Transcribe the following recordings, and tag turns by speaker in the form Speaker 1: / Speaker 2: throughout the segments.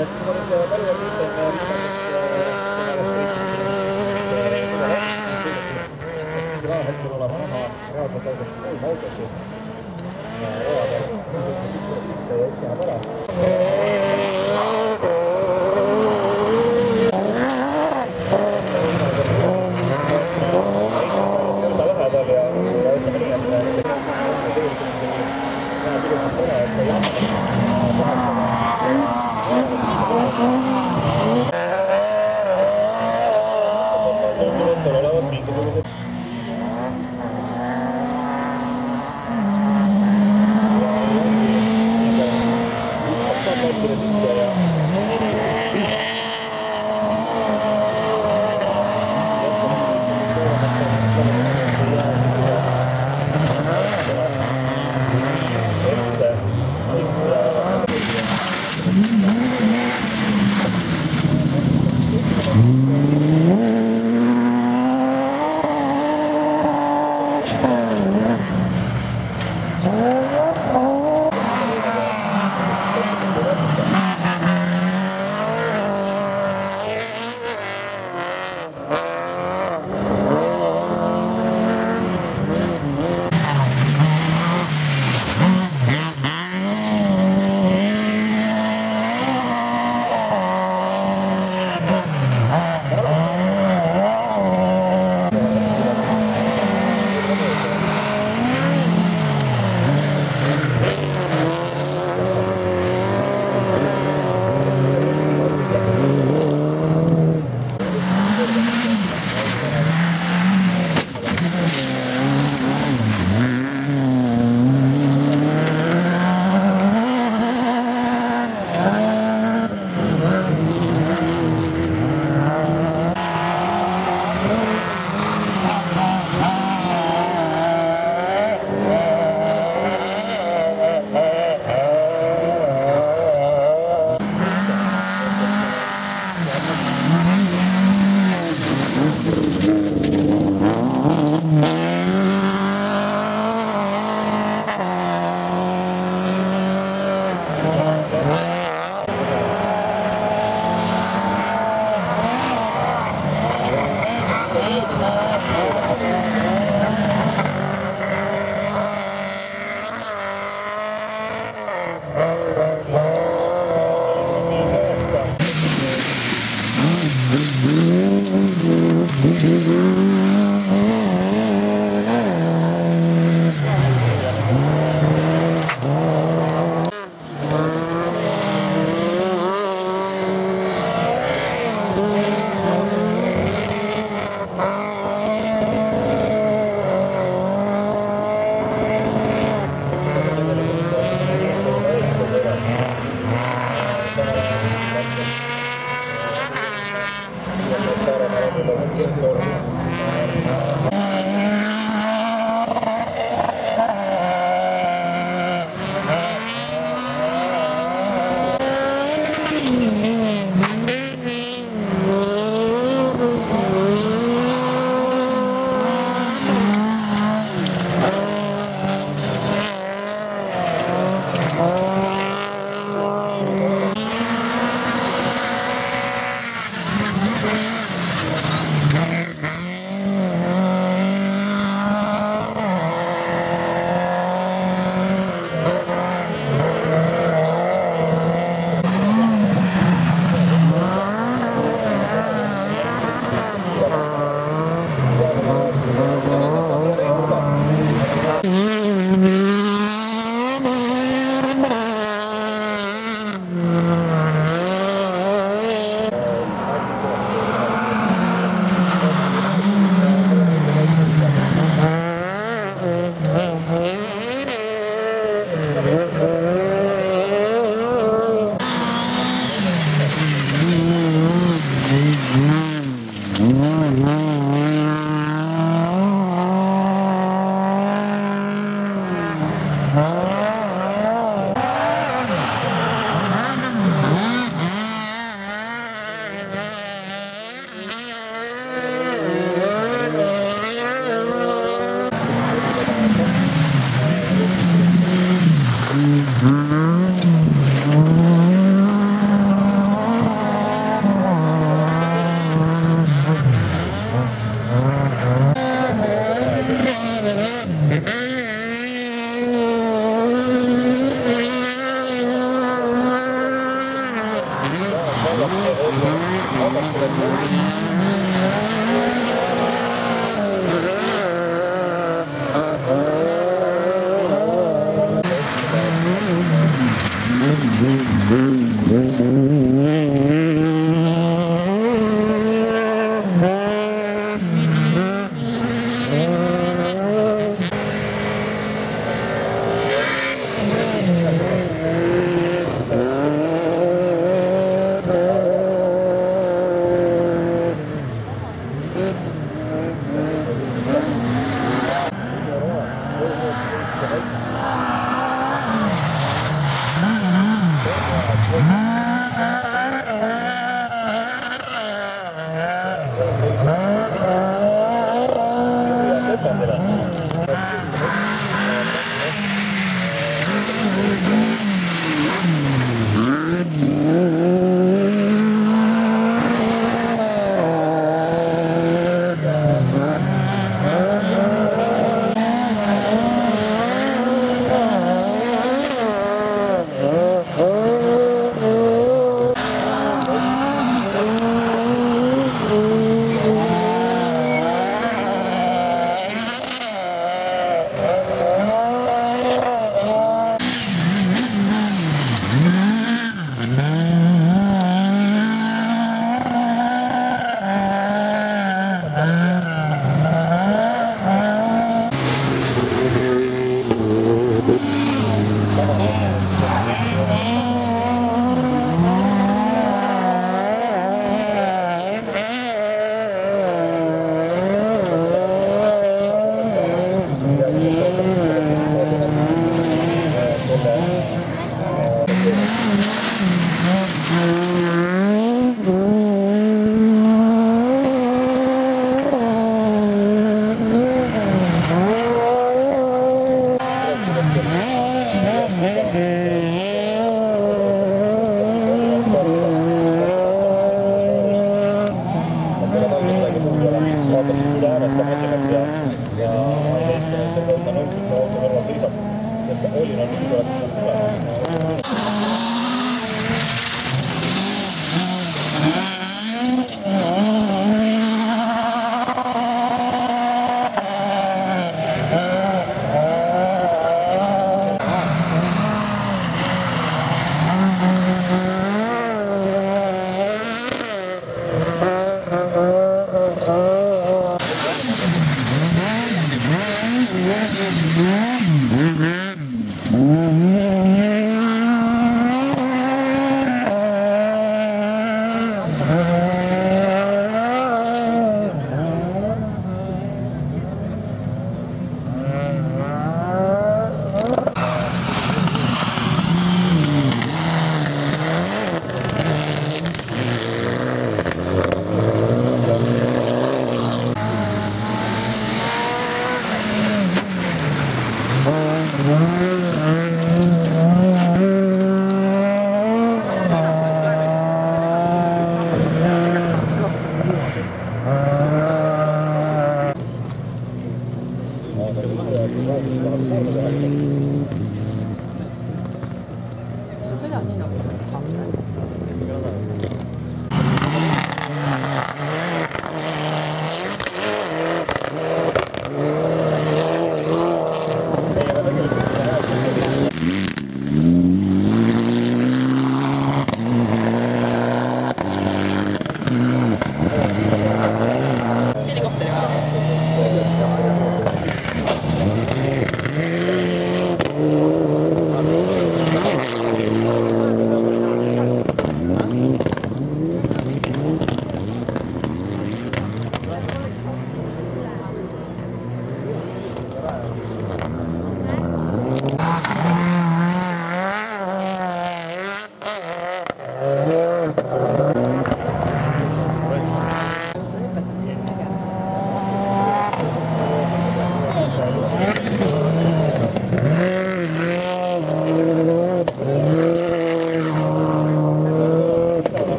Speaker 1: Como les decía, varios artistas me avisan que me Kyllä tällä hetkellä ollaan vanhaa raatokaupassa autossa. Raadalla. Se ei itseään paras. Kerta lähedal ja ütleme nii, et tegelikult näeb ilusti tore, et see jälle olevat mingisugused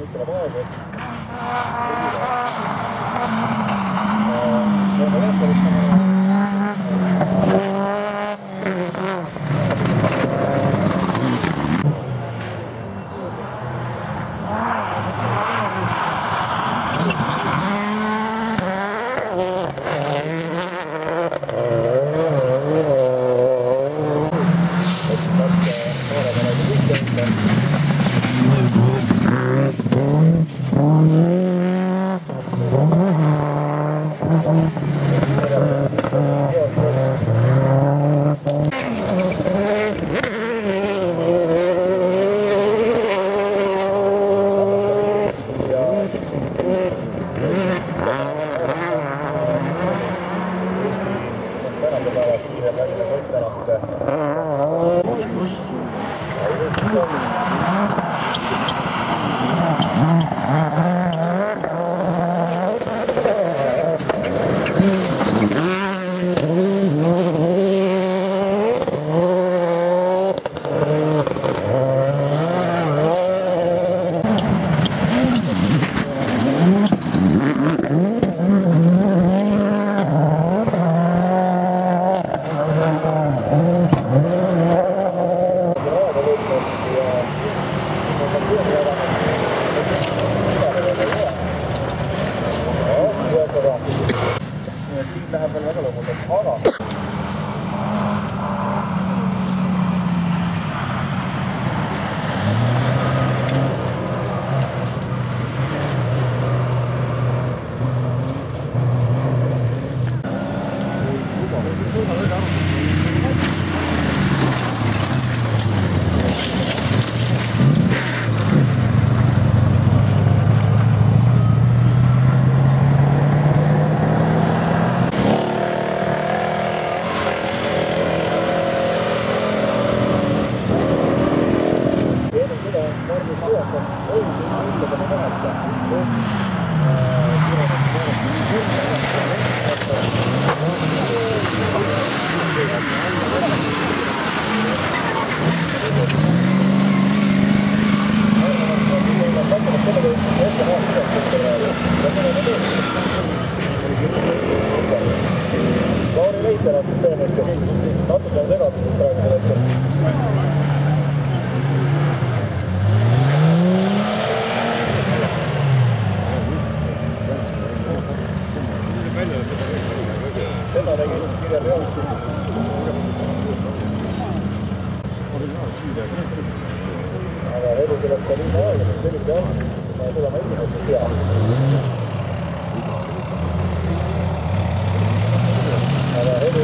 Speaker 1: tuleb aegu. Peame jätkalistama. Läheb veel väga lõbusalt, aga Lauri Veiter on süsteemist natuke segatud praegu hetkel. Seda tegi kirja pealt. Aga vedu tuleb ka linna aega, sest sellise aega tulema esimest ei tea. Aga vedu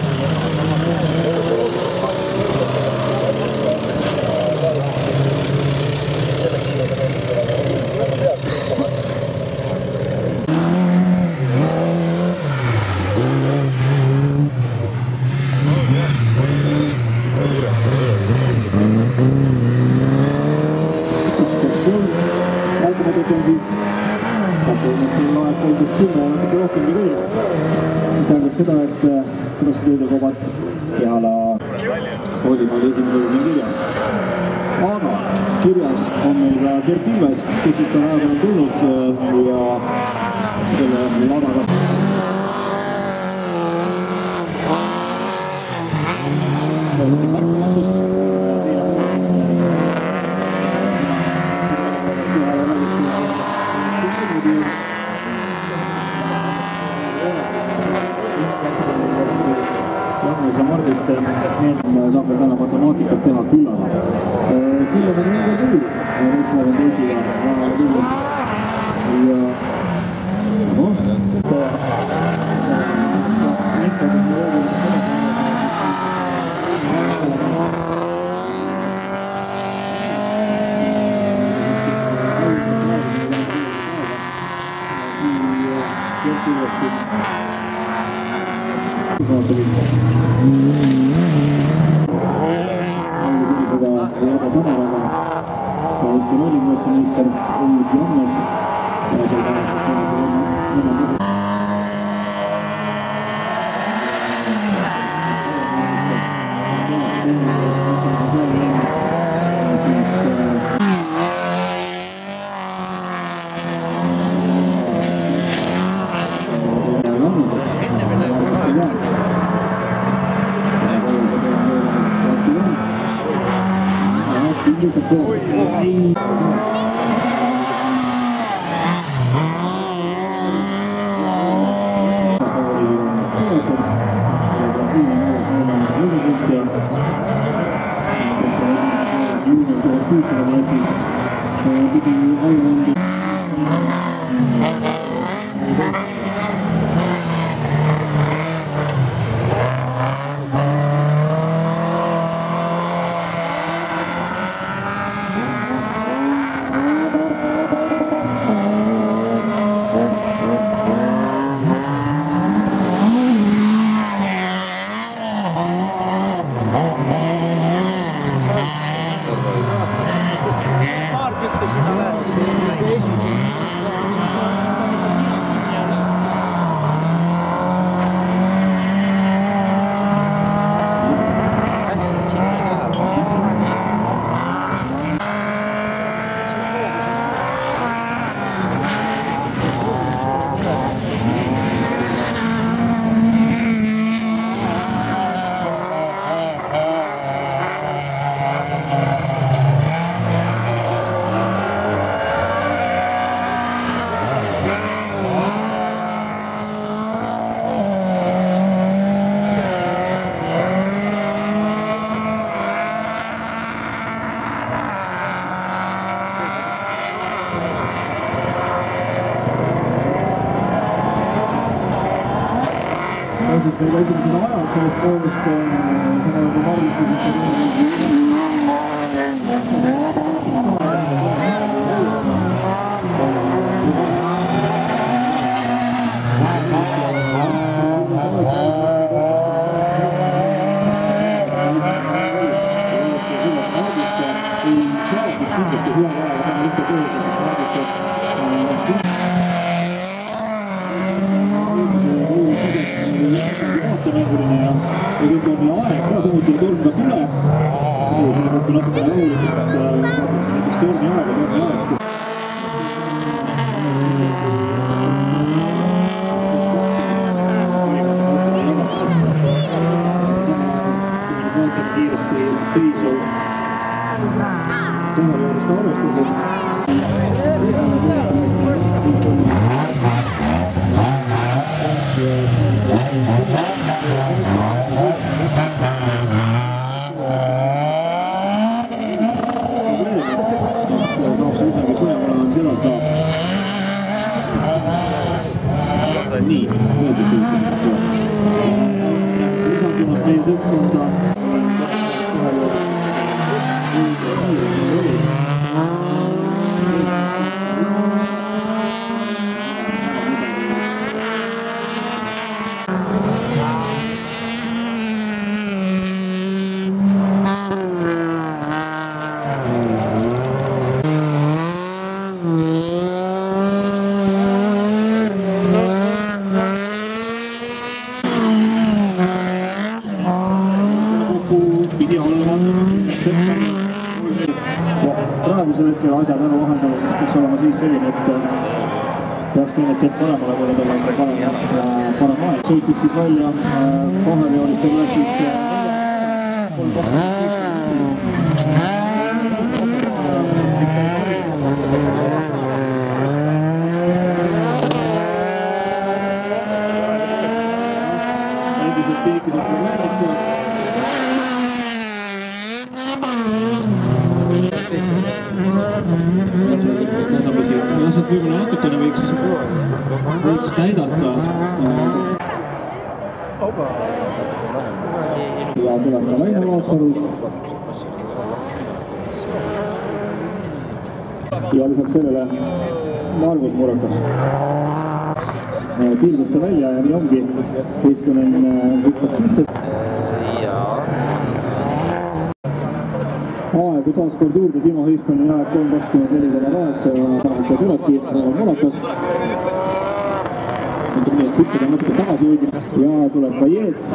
Speaker 1: seda, et protseduurikobad kehale Oodimaal esimesel siin kirjas. Aga kirjas on meil ka Gert Ilves, kes siit on ajapeal tulnud ja selle ladaga. Saab veel täna matemaatikat teha küllana. Küllana on väga küll ja nüüd ma olen teisiga väga küll. Ja esimesena ajad sellest koolist seda nagu aeg ka samuti torm ka tule. Selle kohta natuke rahulikult näiteks tormi aega. Kiiresti seisu kohajuurist arvestuses. Nii, lisandunud meie tõtkonda pidi olema praegusel hetkel asjad ära vahendavad, peaks olema siis selline, et peaks teine tšeks paremale poole peale parem aeg. Sõitis siis välja kaheveoliste klassis endiselt piikinud probleemid. Asjad võib-olla natukene võiks näidata. Ja tuleb ka Väino Vaatsaru. Ja lisaks sellele Margus Murakas. Piirdusse välja ja nii ongi. Kristjanen võtab sisse. Aegu taas kord juurde, Timo Hiispani ajab 3.24,8 ja tähendab tulebki Murakas. Kütted on natuke tagasi hoidnud ja tuleb ka Jeets.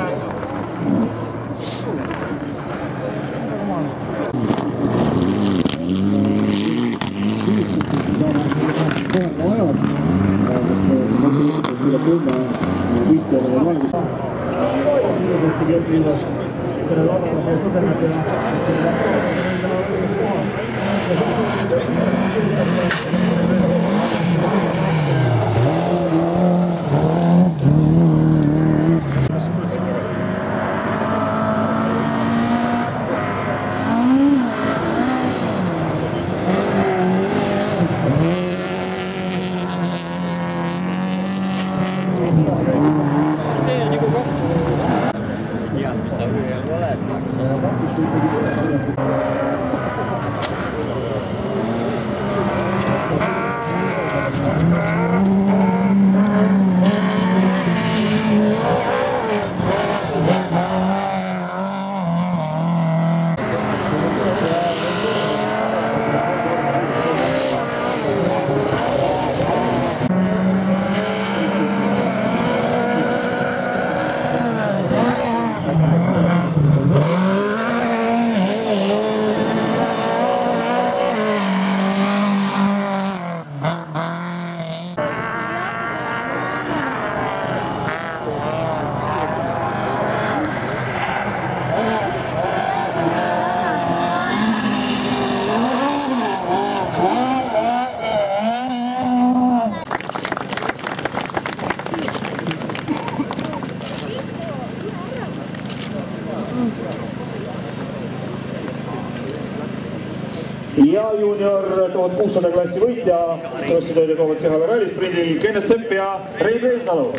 Speaker 1: Ajad Ja juunior 1600 klassi võitja krossitööde toovad kehale rallisprindil Kennet Sepp ja Rein Veelsalu.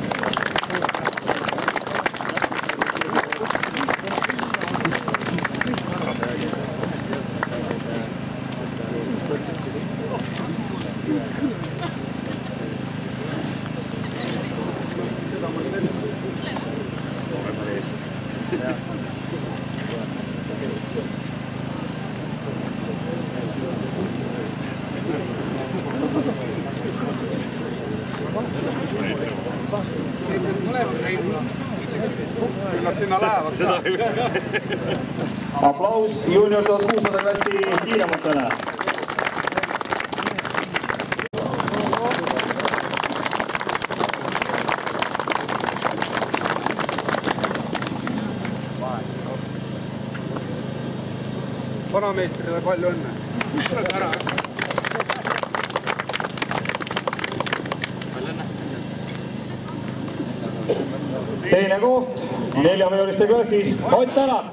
Speaker 1: Aplaus juunior 1600 klassi kiirematele.
Speaker 2: Vanameistrile palju õnne.
Speaker 1: Teine koht neljaveoliste klassis Ott Tänak.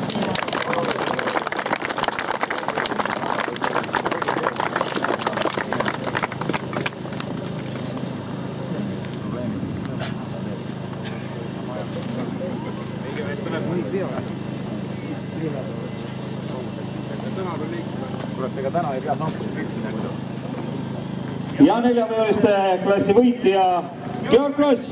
Speaker 2: Ega täna ei pea sampuli pritsi nägu.
Speaker 1: Ja neljaveoliste klassi võitja Georg Kross.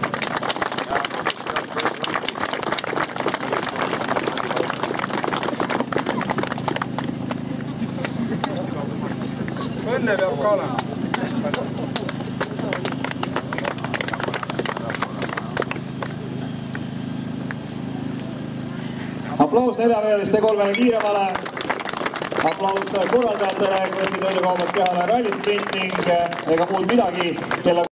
Speaker 2: Õnne peab ka olema.
Speaker 1: Aplaus neljaveoliste kolmele kiiremale. Aplaus korraldajatele, krossitööde koomast kehale rallisprint ning ega muud midagi.